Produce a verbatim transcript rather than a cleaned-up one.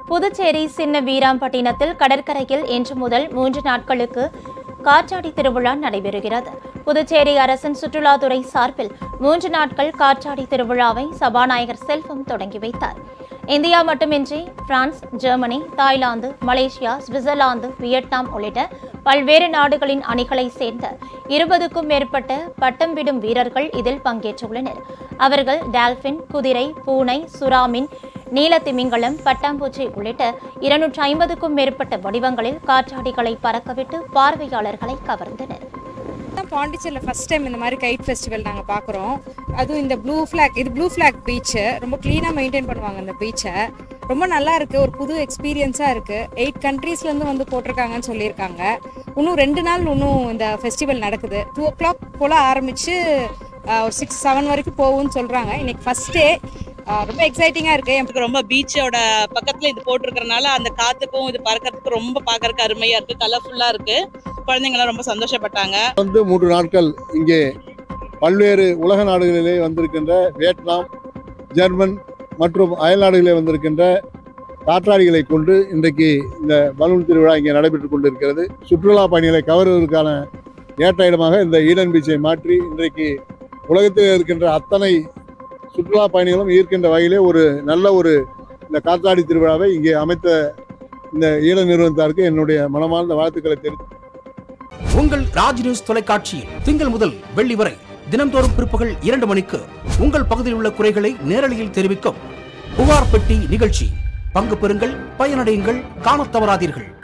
புதுச்சேரி சின்ன வீராம்பட்டினத்தில் கடற்கரையில் இன்று முதல் மூன்று நாட்களுக்கு காற்றாடி திருவிழா நடைபெறுகிறது. புதுச்சேரி அரசின் சுற்றுலாத்துறை சார்பில் மூன்று நாட்கள் காற்றாடி திருவிழாவை சபாநாயகர் செல்வம் தொடங்கி வைத்தார். இந்தியா மட்டுமின்றி France, Germany, Thailand, Malaysia, Switzerland, Vietnam உள்ளிட்ட பல்வேறு நாடுகளின் அணிகளை சேர்ந்த இருபதுக்கும் மேற்பட்ட பட்டம் விடும் வீரர்கள் இதில் பங்கேற்றுள்ளனர். அவர்கள் டால்பின், குதிரை, பூனை, சுறாமீன், நீலத்திமிங்கலம், பட்டாம்பூச்சி உள்ளிட்ட இருநூற்றி ஐம்பதுக்கும் மேற்பட்ட வடிவங்களில் காற்றாடிகளை பறக்கவிட்டு பார்வையாளர்களை கவர்ந்தனர். பாண்டிச்சேரியில் ஃபர்ஸ்ட் டைம் இந்த மாதிரி கைட் ஃபெஸ்டிவல் நாங்கள் பார்க்குறோம். அதுவும் இந்த ப்ளூ ஃப்ளாக், இது ப்ளூ ஃப்ளாக் பீச்சு ரொம்ப க்ளீனாக மெயின்டைன் பண்ணுவாங்க. இந்த பீச்சை ரொம்ப நல்லா இருக்குது, ஒரு புது எக்ஸ்பீரியன்ஸாக இருக்குது. எயிட் கண்ட்ரீஸ்லேருந்து வந்து போட்டிருக்காங்கன்னு சொல்லியிருக்காங்க. இன்னும் ரெண்டு நாள் இன்னும் இந்த ஃபெஸ்டிவல் நடக்குது. டூ ஓ கிளாக் போல் ஆரம்பித்து ஒரு சிக்ஸ் செவன் வரைக்கும் போகும்னு சொல்கிறாங்க. இன்றைக்கி ஃபஸ்ட் டே ரொம்ப எக்ஸைட்டிங்காக இருக்குது. எனக்கு ரொம்ப பீச்சோட பக்கத்தில் இது போட்டிருக்கிறனால அந்த காற்றுக்கும் இது பறக்கிறதுக்கு ரொம்ப பார்க்கறதுக்கு அருமையாக இருக்குது, கலர்ஃபுல்லாக இருக்குது. குழந்தைங்களாம் ரொம்ப சந்தோஷப்பட்டாங்க. வந்து மூன்று நாட்கள் இங்கே பல்வேறு உலக நாடுகளிலே வந்திருக்கின்ற வியட்நாம், ஜெர்மன் மற்றும் அயல் நாடுகளிலே வந்திருக்கின்ற காற்றாடிகளை கொண்டு இன்றைக்கு இந்த பலூன் திருவிழா இங்கே நடைபெற்றுக் கொண்டிருக்கிறது. சுற்றுலா பயணிகளை கவருவதற்கான ஏற்ற இடமாக இந்த ஈடன் பீச்சை மாற்றி இன்றைக்கு உலகத்தில் இருக்கின்ற அத்தனை சுற்றுலா பயணிகளும் ஈர்க்கின்ற வகையிலே ஒரு நல்ல ஒரு இந்த காற்றாடி திருவிழாவை இங்கே அமைத்த இந்த ஈடன் நிறுவனத்தாருக்கு என்னுடைய மனமார்ந்த வாழ்த்துக்களை தெரிவித்து உங்கள் ராஜ் நியூஸ் தொலைக்காட்சியில் திங்கள் முதல் வெள்ளி வரை தினந்தோறும் பிற்பகல் இரண்டு மணிக்கு உங்கள் பகுதியில் உள்ள குறைகளை நேரலையில் தெரிவிக்கும் புகார் பெட்டி நிகழ்ச்சி. பங்கு பெறுங்கள், பயனடையுங்கள், காணத் தவறாதீர்கள்.